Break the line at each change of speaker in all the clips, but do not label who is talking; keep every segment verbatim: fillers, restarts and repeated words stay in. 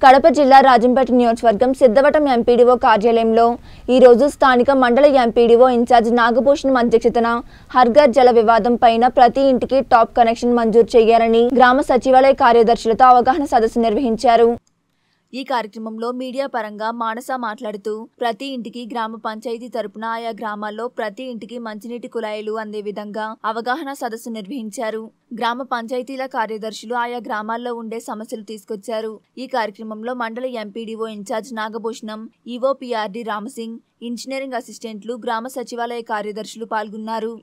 కడప జిల్లా రాజంపేట నియోజకవర్గం సిద్ధవటం ఎంపీడీఓ కార్యాలయంలో ఈ రోజు స్థానిక మండల ఎంపీడీఓ ఇన్ఛార్జ్ నాగభూషణం అధ్యక్షతన హర్ఘర్ జల వివాదం పైన ప్రతి ఇంటికి టాప్ కనెక్షన్ మంజూరు చేయాలని గ్రామ సచివాలయ కార్యదర్శులతో అవగాహన సదస్సు నిర్వహించారు। ఈ కార్యక్రమంలో మీడియా పరంగా మానస మాట్లాడుతూ ప్రతి ఇంటికి గ్రామ పంచాయతీ తరపున ఆయా గ్రామాల్లో ప్రతి ఇంటికి మంచినీటి కుళాయిలు అందే విధంగా అవగాహన సదస్సు నిర్వహించారు। గ్రామ పంచాయతీల కార్యదర్శులు ఆయా గ్రామాల్లో ఉండే సమస్యలు తీసుకొచ్చారు। ఈ కార్యక్రమంలో మండల MPDO incharge Nagabhushanam, EO PRD Ramsingh, engineering అసిస్టెంట్లు, గ్రామ సచివాలయ కార్యదర్శులు పాల్గొన్నారు।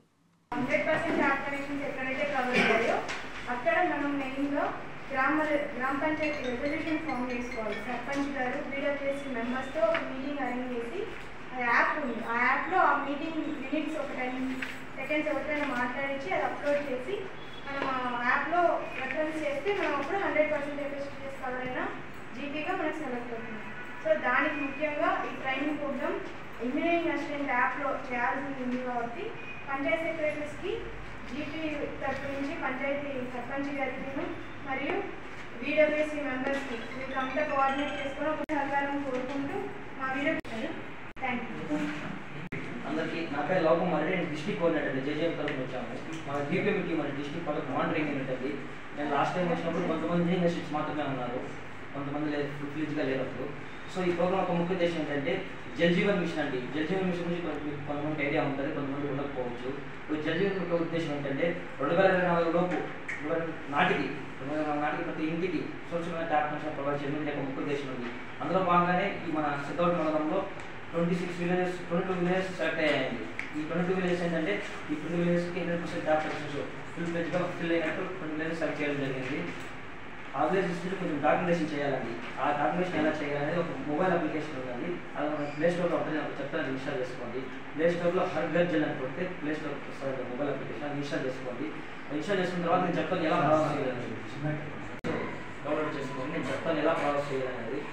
గ్రామ గ్రామ పంచాయతీ రెజల్యూషన్ ఫామ్ చేసుకోవాలి। సర్పంచ్ గారు బీడబ్ల్యూఎస్సీ మెంబర్స్తో ఒక మీటింగ్ అరేంజ్ చేసి ఆ యాప్ ఉంది, ఆ యాప్లో ఆ మీటింగ్ మినిట్స్ ఒక టెన్ సెకండ్స్ ఎవరికైనా మాట్లాడించి అది అప్లోడ్ చేసి మనం ఆ యాప్లో రెఫరెన్స్ చేస్తే మనం అప్పుడు హండ్రెడ్ పర్సెంట్ ఎఫెక్టివ్ కవర్ అయినా జీపీగా మనకు సెలెక్ట్ అవుతుంది। సో దానికి ముఖ్యంగా ఈ ట్రైనింగ్ ప్రోగ్రామ్ ఇంజనీరింగ్ అసిస్టెంట్ యాప్లో చేయాల్సి ఉంది కాబట్టి పంచాయతీ సెక్రటరీస్కి జీపీ తరఫు నుంచి పంచాయతీ సర్పంచ్ గారికి మరియు బీడబ్ల్యూఎస్సీ మెంబర్స్కి మీకు అంతా కోఆర్డినేట్ చేసుకుని ఒక సహకారం కోరుకుంటూ మా వీడియో థ్యాంక్ యూ
అందరికీ। నా పేరు లోపం మరి నేను డిస్ట్రిక్ట్ కోఆర్డినేటర్ జేజేఎం తరఫున వచ్చాము। మా జీపీఎంకి మరి డిస్ట్రిక్ట్ వాళ్ళకి మానిటరింగ్ ఉంటుంది। నేను లాస్ట్ టైం వచ్చినప్పుడు కొంతమంది ఇంజనీరింగ్ అసిస్టెంట్స్ మాత్రమే ఉన్నారు, కొంతమంది లేదు, ఫుల్ ఫ్లెడ్జ్గా లేనప్పుడు। సో ఈ ప్రోగ్రామ్ ఒక ముఖ్య ఉద్దేశం ఏంటంటే జల్ జీవన్ మిషన్ అండి। జల్ జీవన్ మిషన్ గురించి మీకు కొంతమందికి ఐడియా ఉంటుంది, కొంతమంది ఉండకపోవచ్చు। జల్ జీవన్ యొక్క ఉద్దేశం ఏంటంటే రెండు వేల ఇరవై నాలుగు లోపు నాటికి రెండు వేల నాటికి ప్రతి ఇంటికి స్వచ్ఛమైన ట్యాప్ కనెక్షన్ ప్రొవైడ్ చేయడం యొక్క ముఖ్య ఉద్దేశం ఉంది। అందులో భాగంగానే ఈ మన సిద్ధవటం మండలంలో twenty six villages twenty two villages select అయ్యాయండి। ఈ ట్వంటీ టూ విలేజెస్ ఏంటంటే ఈ ట్వంటీ విలేజెస్కి hundred percent tap connections full ఫ్లెడ్జ్గా ఫిల్ అయినట్టు ట్వంటీ విలేజెస్ సెలెక్ట్ చేయడం జరిగింది। ఆ విలేజెస్ కొంచెం డాక్యుమెంటేషన్ చేయాలండి। ఆ డాక్యుమెంటేషన్ ఎలా చేయాలనేది ఒక మొబైల్ అప్లికేషన్ ఉందండి, అది మన ప్లే స్టోర్లో ఉంటుంది, నాకు చెప్తాను ఇన్స్టాల్ చేసుకోండి। ప్లే స్టోర్లో హర్ఘర్ జల్ అని కొడితే ప్లే స్టోర్ వస్తుంది మొబైల్ అప్లికేషన్, అది ఇన్స్టాల్ చేసుకోండి। ఇన్స్టాల్ చేసుకున్న తర్వాత నేను చెప్తాను ఎలా ప్రాసెస్ చేయాలనేది, డౌన్లోడ్ చేసుకోండి, నేను చెప్తాను ఎలా ప్రాసెస్ చేయాలనేది।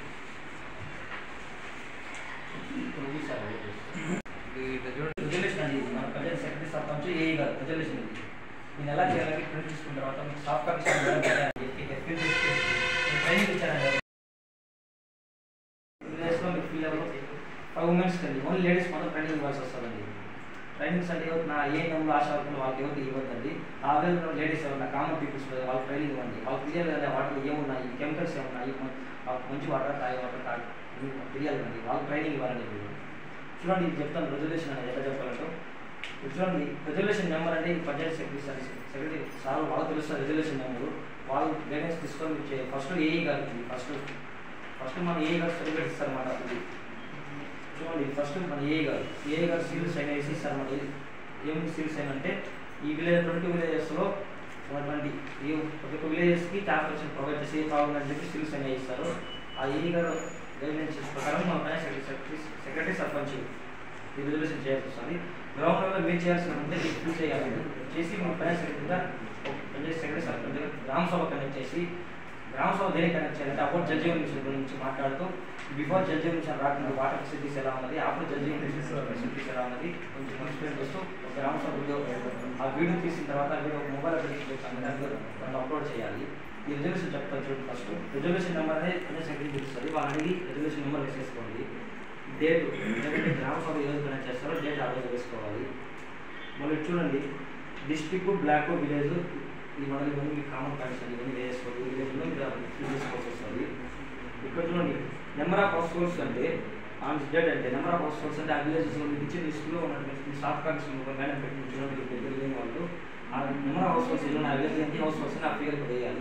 రెజల్యూషన్ అండి, మన పంచాయతీ సెక్రటరీ సర్పంచ్ ఏఈ గారు రెజల్యూషన్ ఇది। నేను ఎలా చేయాలని ప్రింట్ తీసుకున్న తర్వాత మీకు సాఫ్ట్ కాపీ ట్రైనింగ్ ఇచ్చానండి। విలేజ్లో మీకు ఫీల్ అవ్వదు ఫైవ్ ఉమెన్స్కి అండి, ఓన్లీ లేడీస్ మాత్రం ట్రైనింగ్ ఇవ్వాల్సి వస్తుందండి। ట్రైనింగ్స్ అంటే నా ఏ నెంబర్ ఆశ అవుతుందో వాళ్ళకి ఎవరికి ఇవ్వద్దండి। ఆ విధంగా లేడీస్ ఎవరైనా కామన్ పీపుల్స్ వాళ్ళకి ట్రైనింగ్ ఇవ్వండి, వాళ్ళకి తెలియాలి వాటిలో ఏమున్నాయి, కెమికల్స్ ఏమున్నాయి, మంచి వాటర్ తాగే వాటర్ తాగి తెలియాలండి, వాళ్ళకి ట్రైనింగ్ ఇవ్వాలండి। మీరు చూడండి ఇది చెప్తాను రెజల్యూషన్ అనేది ఎలా చెప్పాలంటే చూడండి రెజల్యూషన్ నెంబర్ అంటే పంచాయతీ సెక్రటరీ సెక్రటరీ సార్ వాళ్ళకి తెలుస్తుంది రెజల్యూషన్ నెంబరు, వాళ్ళు గైడెన్స్ తీసుకొని ఫస్ట్ ఏఈ గారు ఫస్ట్ ఫస్ట్ మన ఏఈ గారు సర్టిఫికేట్ ఇస్తారన్నమాట। అది చూడండి ఫస్ట్ మన ఏఈ గారు ఏఈ గారు సీల్ సైన్ వేసి ఇస్తారు। మన ఏమి సీల్ సైన్ అంటే ఈ విలేజ్ ట్వంటీ విలేజెస్లో ఉన్నటువంటి ఈ ప్రతి ఒక్క విలేజెస్కి ట్యాప్ కనెక్షన్ ప్రొవైడ్ చేసి కావాలని చెప్పి సీల్ సైన్ ఇస్తారు। ఆ ఏఈ గారు గైడ్లైన్స్ ప్రకారం మన పైన సెక్రటరీ సెక్రటరీ సర్పంచ్ ఈ రిజల్యూషన్ చేయాల్సి వస్తుంది। గ్రౌండ్ లెవెల్లో మీరు చేయాల్సి ఉంటే మీకు ఫిల్ చేయాలి, చేసి మన పైన సెక్రటరీగా పంచాయతీ సెక్రటరీ సర్పంచ్ గ్రామ సభ కనెక్ట్ చేసి గ్రామ సభ దేనికి కనెక్ట్ చేయాలంటే అప్పుడు జల్ జీవన్ మిషన్ గురించి మాట్లాడుతూ బిఫోర్ జల్ జీవన్ మిషన్ రాకుండా వాటర్ ఫెసిలిటీస్ ఎలా ఉన్నది, after Jal Jeevan mission facilities ఎలా ఉన్నది కొంచెం ఎక్స్ప్లెయిన్ చేస్తూ ఒక గ్రామ సభ వీడియో ఆ వీడియో తీసిన తర్వాత వీడియో మొబైల్ అప్లికేషన్ దాంట్లో అప్లోడ్ చేయాలి। ఈ రిజల్యూషన్ చెప్తాను చూడండి, ఫస్ట్ రిజల్యూషన్ నెంబర్ అనేది పంచాయతీ సెక్రటరీ చూపిస్తుంది, వాళ్ళు అడిగి రిజల్యూషన్ నెంబర్ వేసేసుకోండి, డేట్ ఎందుకంటే గ్రామ సభ ఏదో కనెక్ట్ చేస్తారో డేట్ ఆ రోజు వేసుకోవాలి। మళ్ళీ చూడండి డిస్ట్రిక్ట్ బ్లాక్ విలేజ్ ఈ మనకి ఇవన్నీ మీకు కామన్ పాయింట్స్ అండి, ఇవన్నీ వేసుకోవాలి, ఈ విలేజ్లో మీరు ఫిల్ చేసుకోవాల్సి వస్తుంది। ఇక్కడ చూడండి నెంబర్ ఆఫ్ హౌస్ హోల్డ్స్ అంటే ఆన్ డేట్ అంటే నెంబర్ ఆఫ్ హౌస్ హోల్డ్స్ అంటే ఆ విలేజెస్లో మీకు ఇచ్చిన లిస్టులో ఉన్నటువంటి సాఫ్ట్ కాపీస్ మేడం పెట్టి చూడండి తెలియని వాళ్ళు ఆ నెంబర్ ఆఫ్ హౌస్ హోల్డ్స్ ఆ విలేజ్ ఎన్ని హౌస్ హోల్డ్స్ ఆ ఫిగర్ వేయాలి।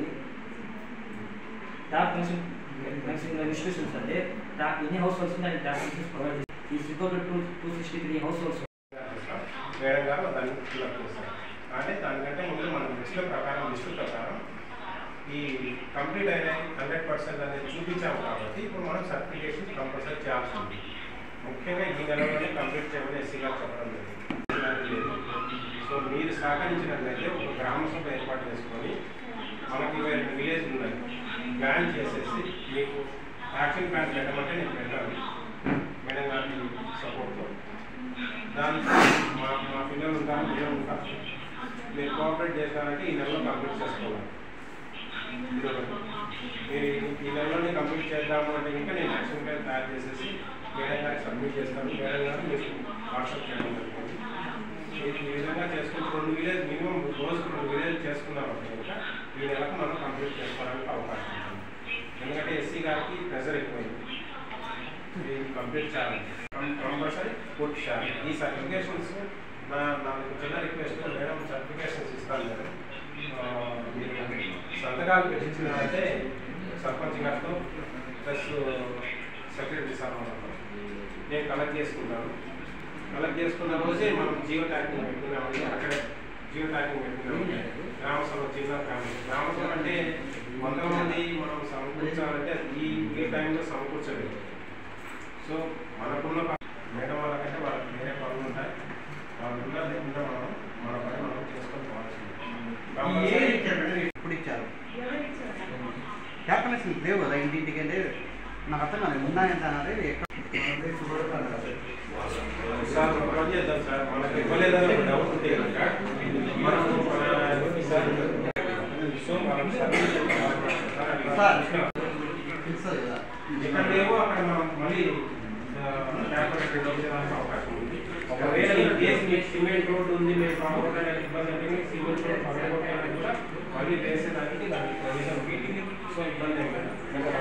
ట్యాప్ కనెక్షన్ కనెక్షన్ ఇన్స్టిట్యూషన్స్ అంటే ట్యాప్ ఎన్ని హౌస్ హోల్డ్స్ అంటే ట్యాప్ కనెక్షన్స్ ప్రొవైడ్ చేసి ఈ six two two sixty three households
madam గారు దాన్ని ఫిల్అప్ చేస్తారు। కానీ దానికంటే ముందు మనం లిస్టుల ప్రకారం లిస్టు ప్రకారం ఈ కంప్లీట్ అయిన హండ్రెడ్ పర్సెంట్ అనేది చూపించాము కాబట్టి ఇప్పుడు మనం సర్టిఫికేషన్ కంపల్సరీ చేయాల్సి ఉంది। ముఖ్యంగా ఈ నెలలోనే కంప్లీట్ చేయమని ఎస్సీ గారు చెప్పడం జరిగింది। సో మీరు సహకరించినట్లయితే ఒక గ్రామ సభ ఏర్పాటు చేసుకొని మనకి రెండు విలేజ్ ఉన్నాయి ప్లాన్ చేసేసి మీకు యాక్షన్ ప్లాన్ పెట్టమంటే నేను పెట్టాను మేడం గారి సపోర్ట్తో। దానికి మా మా పిల్లలు ఉంటారు, మీరు ఉంటారు, మీరు కోఆపరేట్ చేస్తారంటే ఈ నెలలో కంప్లీట్ చేసుకోవాలి। మీరు ఈ నెలలోనే కంప్లీట్ చేద్దాము అంటే ఇంకా నేను యాక్షన్ ప్లాన్ తయారు చేసేసి మేడం గారికి సబ్మిట్ చేస్తాను. మేడం గారు మీకు వాట్సాప్ చేయడం జరుగుతుంది. ఈ విధంగా చేసుకుంటే రెండు విలేజ్ మినిమం రోజుకు రెండు విలేజ్ చేసుకున్నామంటే ఇంకా ఈ నెలకు మనం కంప్లీట్ చేసుకోవడానికి అవకాశం ఉంటుంది. ఎందుకంటే ఎస్సీ గారికి ప్రెషర్ ఎక్కువైంది, ఇది కంప్లీట్ చేయాలి, కంపల్సరీ పూర్తి చేయాలి. ఈ సర్టిఫికేషన్స్ నా నాకు చిన్న రిక్వెస్ట్, మేడం సర్టిఫికేషన్స్ ఇస్తాను నేను, మీరు సంతకాలు పెట్టించినట్టే సర్పంచ్ గారితో ప్లస్ సెక్రటరీ సార్ నేను కలెక్ట్ చేసుకుంటాను. కలెక్ట్ చేసుకున్న రోజే మనం జియో ట్యాగింగ్ పెట్టుకున్నామంటే అక్కడే జియో ట్యాగింగ్ పెట్టుకున్నామంటే గ్రామసభ చిన్న గ్రామం గ్రామసభ అంటే వందల మంది మనం సమకూర్చాలంటే ఈ ఈ టైంలో సమకూర్చలేదు. సో మనకున్న మేడం వాళ్ళకంటే వాళ్ళకి వేరే పనులు ఉంటాయి, వాళ్ళకున్న లేకుండా మనం మన పని మనం చేసుకొని పోవాల్సింది.
ఇప్పుడు ఇచ్చారు క్యాపిటల్స్ లేవు కదా ఇంటింటికి అంటే నాకు అర్థం కాదు ఉన్నాయంట అన్నది
సార్ ఒక పని చేద్దాం సార్, మనకి ఇవ్వలేదని ఒక డౌట్ ఉంటే కనుక మనం సో మనం ఎక్కడ లేవో అక్కడ మనం మళ్ళీ అవకాశం ఉంది. ఒకవేళ ఈ కేసు మీకు సిమెంట్ రోడ్డు ఉంది, మీరు పడగొట్టడానికి ఇబ్బంది అంటే సిమెంట్ రోడ్ పడగొట్టడానికి కూడా మళ్ళీ వేసేదానికి దానికి ప్రొవిజన్ ఉంది. సో ఇబ్బంది ఏం లేదు.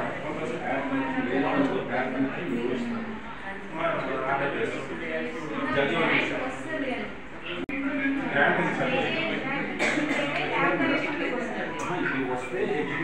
గ్రాంట్ వస్తే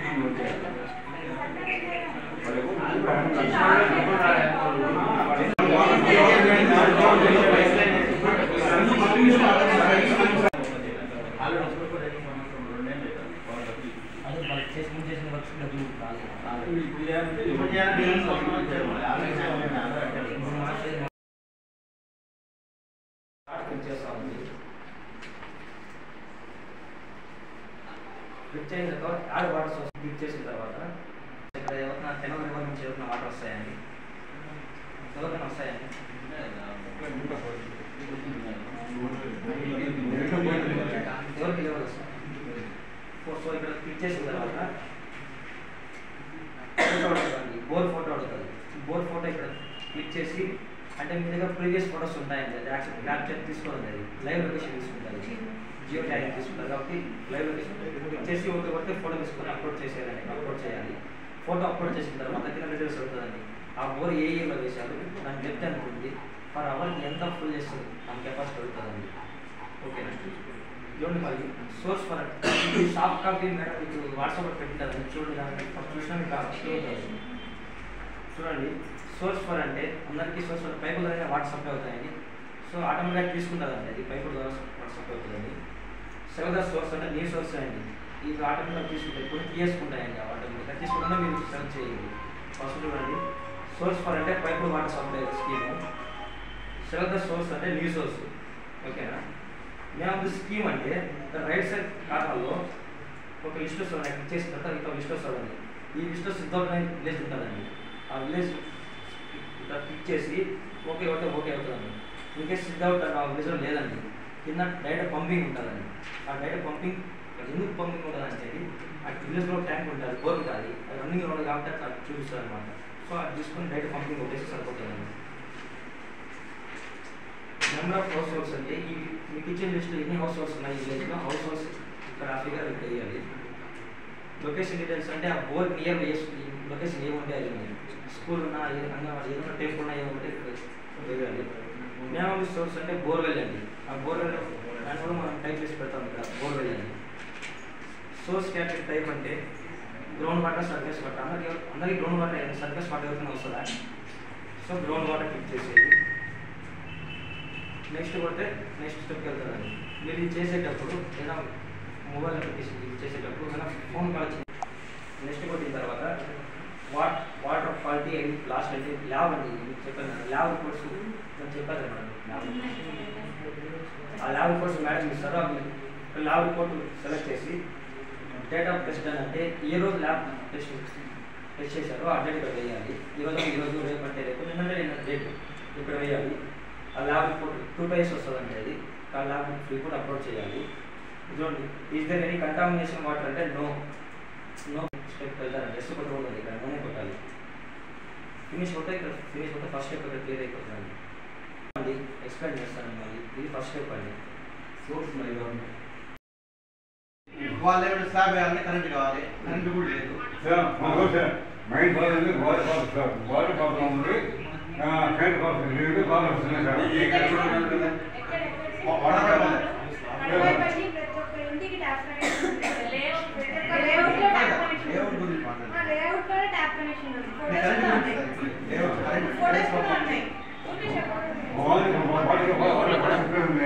క్లిక్ చేసిన తర్వాత యాడ్ వాటర్ సోర్స్ క్లిక్ చేసిన తర్వాత ఇక్కడ ఎవరైనా తెలంగాణ రివర్ నుంచి ఎవరైనా వాటర్ వస్తాయండి, ఎవరైనా వస్తాయండి ఎవరికి ఎవరు వస్తాయి. సో ఇక్కడ క్లిక్ చేసిన తర్వాత ఫోటో అడుగుతుంది, బోర్ ఫోటో అడుగుతుంది. బోర్ ఫోటో ఇక్కడ క్లిక్ చేసి అంటే మీ దగ్గర ప్రీవియస్ ఫోటోస్ ఉంటాయండి, అది యాక్చువల్ క్యాప్చర్ తీసుకోవాలి, అది లైవ్ లొకేషన్ తీసుకుంటుంది, జియో ట్యాగింగ్ తీసుకుంటారు కాబట్టి లైవ్ లొకేషన్ క్లిక్ చేసి ఒక కొడితే ఫోటో తీసుకొని అప్లోడ్ చేసేయాలండి. అప్లోడ్ చేయాలి. ఫోటో అప్లోడ్ చేసిన తర్వాత కింద డీటెయిల్స్ అవుతుందండి. ఆ బోర్ ఏ ఏరియాలో వేశారు, దాని డెప్త్ ఎంత ఉంది, పర్ అవర్కి ఎంత ఫుల్ చేస్తుంది, దాని కెపాసిటీ అవుతుందండి. ఓకేనా చూడండి. మళ్ళీ source for soft copy madam మీకు వాట్సాప్లో పెట్టింటారండి, చూడండి. దాన్ని ఫస్ట్ చూసినా మీకు అవుతుంది. చూడండి సోర్స్ ఫర్ అంటే అందరికీ సోర్స్ ఫర్ పైపుల ద్వారా వాట్సాప్ అవుతాయండి. సో ఆటోమేటిక్గా తీసుకుంటుందండి, అది పైపుల ద్వారా వాట్సాప్ అవుతుందండి. సెవెన్ సోర్స్ అంటే న్యూ సోర్స్ అండి, ఇవి ఆటోమేటిక్గా తీసుకుంటాయి, ఇప్పుడు తీసుకుంటాయండి. ఆటోమేటిక్గా తీసుకుంటే మీరు సెలెక్ట్ చేయండి. ఫస్ట్ చూడండి సోర్స్ ఫర్ అంటే పైపుల water supply scheme. Seven source అంటే న్యూ సోర్స్. ఓకేనా. మేము స్కీమ్ అంటే రైట్ సైడ్ కార్నర్లో ఒక లిస్ట్ వస్తుంది, క్లిక్ చేసిన తర్వాత ఇంకో లిస్ట్ వస్తుందండి. ఈ లిస్ట్లో సిద్ధమైన విలేజ్ ఉంటుందండి. ఆ విలేజ్ ఇక్కడ క్లిక్ చేసి ఓకే ఓకే ఓకే అవుతుందండి. ఇన్కేస్ సిద్ధౌట్ ఆ విలేజ్లో లేదండి, కింద డైరెక్ట్ పంపింగ్ ఉంటుందండి. ఆ డైరెక్ట్ పంపింగ్ ఎందుకు పంపింగ్ ఉంటుందంటే ఆ విలేజ్లో ట్యాంక్ ఉంటుంది, బోర్ ఉంటుంది, అది రన్నింగ్ ఉండదు కాబట్టి అట్లా చూపిస్తుంది అనమాట. సో అది తీసుకొని డైరెక్ట్ పంపింగ్ కొట్టేసి సరిపోతుందండి. నెంబర్ ఆఫ్ హౌస్ హోల్డ్స్ అంటే ఈ మీ కిచెన్ లిస్ట్లో ఎన్ని హౌస్ హోల్డ్స్ ఉన్నాయి ఈ విలేజ్లో, హౌస్ హోల్డ్స్ ఇక్కడ ఆ ఫిగర్ ఇక్కడ వేయాలి. లొకేషన్ డీటెయిల్స్ అంటే ఆ బోర్ నియర్ లొకేషన్ ఏముంటే అది స్కూల్ ఉన్నా అంగన్వాడీ ఏదైనా టెంపుల్ ఉన్నా ఏముంటే ఇక్కడ వేయాలి. నేమ్ సోర్స్ అంటే బోర్వెల్ అండి. ఆ బోర్వెల్ దాన్ని కూడా మనం టైప్ చేసి పెడతాం ఇక్కడ బోర్వెల్ అండి. సోర్స్ క్యాటెడ్ టైప్ అంటే గ్రౌండ్ వాటర్, సర్ఫేస్ వాటర్. అందరికి అందరికీ గ్రౌండ్ వాటర్ సర్ఫేస్ వాటర్ ఎవరికైనా వస్తుందా? సో గ్రౌండ్ వాటర్ క్లిక్ చేసేది. నెక్స్ట్ కొడితే నెక్స్ట్ స్టెప్కి వెళ్తుందండి. మీరు ఇది చేసేటప్పుడు ఏదైనా మొబైల్ అప్లికేషన్ యూజ్ చేసేటప్పుడు ఏదైనా ఫోన్ కాల్ చేసి నెక్స్ట్ కొట్టిన తర్వాత what water quality and last అంటే ల్యాబ్ అండి. మీకు చెప్పాను ల్యాబ్ రిపోర్ట్స్ నేను చెప్పాను మేడం. ల్యాబ్ ఆ ల్యాబ్ రిపోర్ట్స్ మేడం ఇస్తారు. అవి ల్యాబ్ రిపోర్ట్ సెలెక్ట్ చేసి డేట్ ఆఫ్ టెస్ట్ అని అంటే ఏ రోజు ల్యాబ్ టెస్ట్ టెస్ట్ చేశారో ఆ డేట్ ఇక్కడ వేయాలి. ఈరోజు ఈరోజు రేపు అంటే రేపు నిన్నంటే నిన్న డేట్ ఇక్కడ వేయాలి. ఆ ల్యాబ్ రిపోర్ట్ టూ టైమ్స్ వస్తుందండి. అది ఆ ల్యాబ్ రిపోర్ట్ అప్లోడ్ చేయాలి. చూడండి is there any contamination water అంటే నో నో స్టెప్ వెళ్తారండి. జస్ట్ ఒక రోడ్ ఉంది, ఇక్కడ నూనె కొట్టాలి. ఫినిష్ కొట్టే ఇక్కడ ఫినిష్ కొట్టే ఫస్ట్ స్టెప్ ఇక్కడ క్లియర్ అయిపోతుందండి. అండి ఎక్స్ప్లెయిన్ చేస్తాను మళ్ళీ. ఇది ఫస్ట్ స్టెప్ అండి. సోర్స్ మరి గవర్నమెంట్
వాళ్ళు ఏమైనా స్లాబ్ వేయాలంటే కరెంట్ కావాలి, కరెంట్ కూడా లేదు.
మైండ్ బాగుంది, బాడీ బాగుంది, బాడీ ప్రాబ్లం ఉంది, కరెంట్ ప్రాబ్లం లేదు, బాగా వస్తున్నాయి సార్.
ఏ కరెంట్ కూడా ఉండదు కదా.
ప్రతి ఒక్క ఇంటికి ట్యాప్ కనెక్షన్ ఉంది. లేఅవుట్ లో ట్యాప్ కనెక్షన్
లేఅవుట్
ఉంది.
గురించి మాట్లాడండి.
లేఅవుట్ లో ట్యాప్ కనెక్షన్ ఉంది.
కరెంట్
ఫోటోస్
ఉంది. లేఅవుట్ కరెంట్
ఫోటోస్ కూడా ఉన్నాయి. ఓకే చెప్పండి.
బాడీ బాడీ బాడీ ఉంది.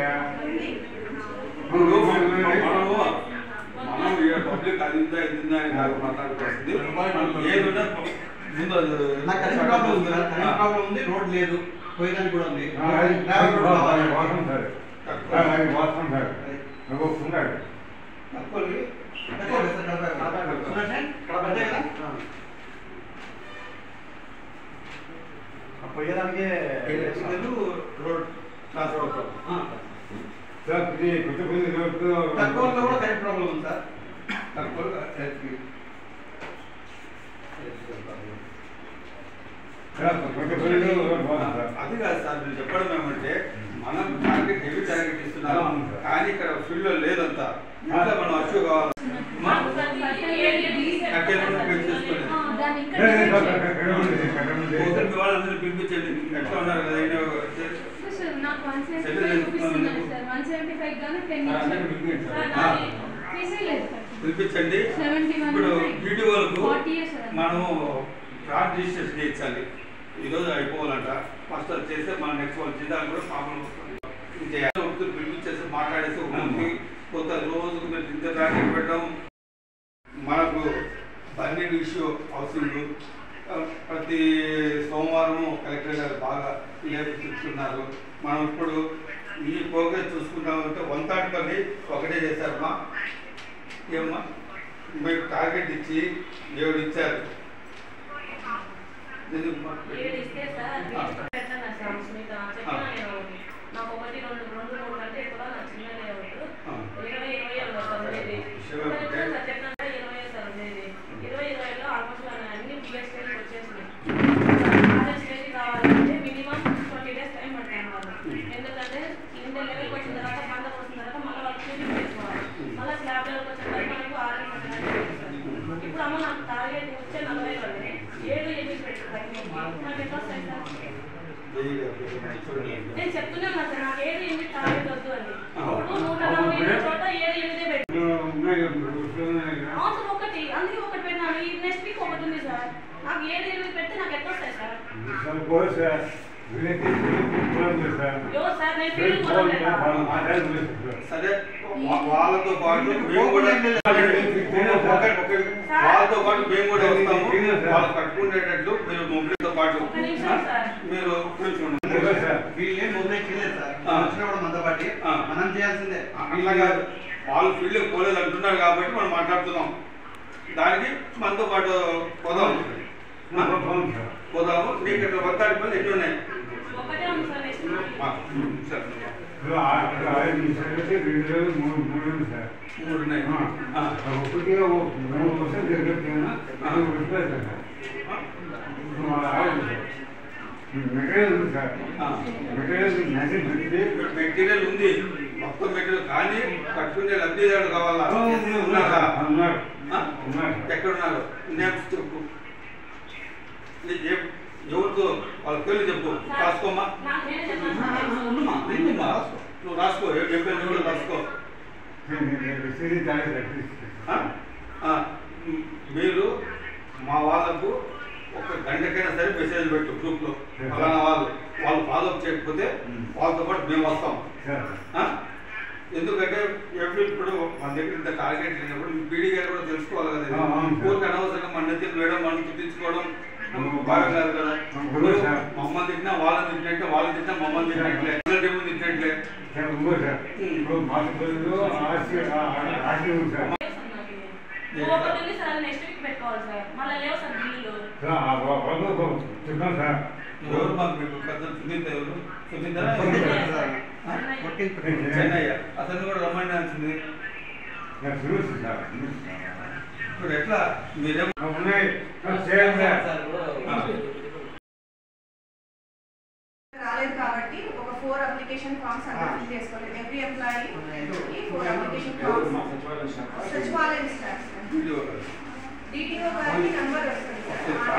మనం పబ్లిక్ అది ఉందా ఇది ఉందా అని నాకు మాట్లాడుతుంది. ఏదున్నా ముందు
నాకు కరెంట్ ప్రాబ్లం ఉంది కదా, కరెంట్ ప్రాబ్లం ఉంది, రోడ్ లేదు, పోయేదానికి కూడా ఉంది.
వాసన సార్, అది వాసన సార్, నువ్వు ఉన్నాడు
తక్కువకి తక్కువ లేదు సార్. కడప అంతే కదా. పోయేదానికే లేదు, రోడ్ ట్రాన్స్ఫర్ అవుతాం.
సార్. ఇది కొత్త కొద్ది
తక్కువలో కూడా కరెంట్ ప్రాబ్లం ఉంది సార్. తక్కువ అది కాదు సార్, మీరు చెప్పడం ఏమంటే మనం టార్గెట్ హెవీ టార్గెట్ ఇస్తున్నాం, కానీ ఇక్కడ ఫీల్డ్ లో లేదంతా. ఇంకా మనం అచ్చు కావాలి వాళ్ళందరూ పిలిపించండి. ఎట్లా ఉన్నారు కదా పిలిపించండి. ఇప్పుడు బ్యూటీ వాళ్ళకు మనము కార్డ్ రిజిస్ట్రేషన్ చేయించాలి. ఈరోజు అయిపోవాలంట. ఫస్ట్ అది చేస్తే మన నెక్స్ట్ వాళ్ళు చేయాలి కూడా ప్రాబ్లం వస్తుంది. పిలిపించేసి మాట్లాడేసి ఉంటుంది. కొత్త రోజుకు మీరు ఇంత టార్గెట్ పెట్టడం, మనకు బర్నింగ్ ఇష్యూ హౌసింగ్ ప్రతి సోమవారము కలెక్టర్ గారు బాగా లేపుతున్నారు. మనం ఇప్పుడు ఈ ప్రోగ్రెస్ చూసుకుంటామంటే వన్ థర్టీ పని ఒకటే చేశారమ్మా. ఏమమ్మా మీకు టార్గెట్ ఇచ్చి ఏడు ఇచ్చారు.
నేను చెప్తున్నాను సార్, నాకు ఏడు ఎనిమిది టార్గెట్ వద్దు అని. నూట నలభై చోట ఏడు ఎనిమిదే పెట్టు. అవసరం ఒకటి, అందుకే ఒకటి పెట్టినాను. ఈ నెక్స్ట్ వీక్ ఒకటి ఉంది సార్. నాకు ఏడు ఎనిమిది పెడితే నాకు ఎట్లా వస్తాయి సార్? సరే, వాళ్ళతో పాటు మేము కూడా వాళ్ళతో పాటు మేము కూడా వస్తాము. వాళ్ళు కట్టుకునేటట్లు మీరు మొబైల్తో పాటు మీరు కూర్చోండి. వీళ్ళేం మొబైల్ చేయలేదు సార్, వచ్చినప్పుడు మనతో పాటు మనం చేయాల్సిందే. అట్లా కాదు, వాళ్ళు ఫీల్డ్ పోలేదు అంటున్నారు కాబట్టి మనం మాట్లాడుతున్నాం. దానికి మనతో పాటు పోదాం పోదాము. మీకు ఇక్కడ వద్దాడి పనులు ఎన్ని ఉన్నాయి? మూడు ఉన్నాయి. మెటీరియల్ ఉంది, మొత్తం మెటీరియల్, కానీ కట్టుకునే లబ్ధిదారుడు కావాలా? ఎక్కడున్నారు? నేమ్స్ చెప్పు. ఎవరితో వాళ్ళ పేర్లు చెప్పు, రాసుకోమ్మా. నువ్వు రాసుకో, చెప్పే రాసుకో. మీరు మా వాళ్ళకు ఒక గంటకైనా సరే మెసేజ్ పెట్టు గ్రూప్లో. అలానా వాళ్ళు వాళ్ళు ఫాలోఅప్ చేయకపోతే వాళ్ళతో పాటు మేము వస్తాం. ఎందుకంటే ఎప్పుడు ఇప్పుడు మన దగ్గర ఇంత టార్గెట్ లేనప్పుడు పీడీ గారు కూడా తెలుసుకోవాలి కదా. ఊరికి అనవసరంగా మన నెత్తి వేయడం, మనం తిట్టించుకోవడం బాగా కాదు కదా. మమ్మల్ని తిట్టినా వాళ్ళని తిట్టినట్టే, వాళ్ళని తిట్టినా మమ్మల్ని తిట్టినట్లే, తిట్టినట్లే. ఎవరు మాకు మీకు పెద్ద సునీత ఎవరు? సునీత చెన్నయ్య, అతను కూడా రమ్మని వచ్చింది.
ఇప్పుడు ఎట్లా మీరేమో
రాలేదు కాబట్టి ఒక ఫోర్ అప్లికేషన్ ఫామ్స్ అలా ఫిల్ చేసుకోవాలి. Every employee four application forms Sachivalayam staff DTO గారికి నెంబర్ వస్తుంది సార్.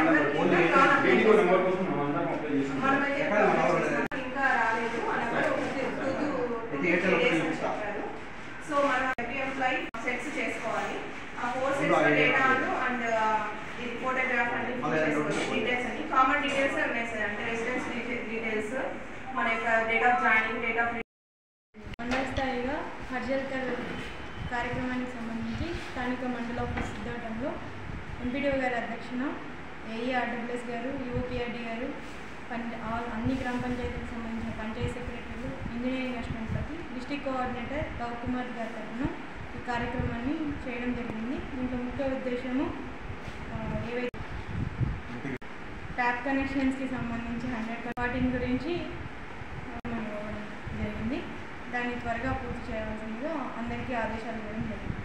మనమైతే ఇంకా రాలేదు అనగా చెప్పారు. సో మనం ఎవ్రీ ఎంప్లాయీ సెట్స్ చేసుకోవాలి. ఆ ఫోర్ సెట్స్ డేటాను అండ్ ఇది ఫోటోగ్రాఫ్ అన్ని డీటెయిల్స్ అన్ని కామన్ డీటెయిల్స్ ఉన్నాయి సార్. అంటే రెసిడెన్స్ డీటెయిల్స్, మన యొక్క date of joining, date of
మండల స్థాయిగా హర్జల్కర్ కార్యక్రమానికి సంబంధించి స్థానిక మండల ఆఫీస్ సిద్ధాటంలో ఎంపీడీఓ గారి అధ్యక్షన ఏఈ ఆర్డబ్ల్యూఎస్ గారు, యూఓపీఆర్డీ గారు, పం అన్ని గ్రామ పంచాయతీలకు సంబంధించిన పంచాయతీ సెక్రటరీలు, ఇంజనీరింగ్ అసిస్టెంట్లకి డిస్ట్రిక్ట్ కోఆర్డినేటర్ రవికుమార్ గారి తరఫున ఈ కార్యక్రమాన్ని చేయడం జరిగింది. దీంట్లో ముఖ్య ఉద్దేశము ఏవైతే ట్యాప్ కనెక్షన్స్కి సంబంధించి హండ్రెడ్ వాటి గురించి జరిగింది. దాన్ని త్వరగా పూర్తి చేయాల్సిందిగా అందరికీ ఆదేశాలు ఇవ్వడం జరిగింది.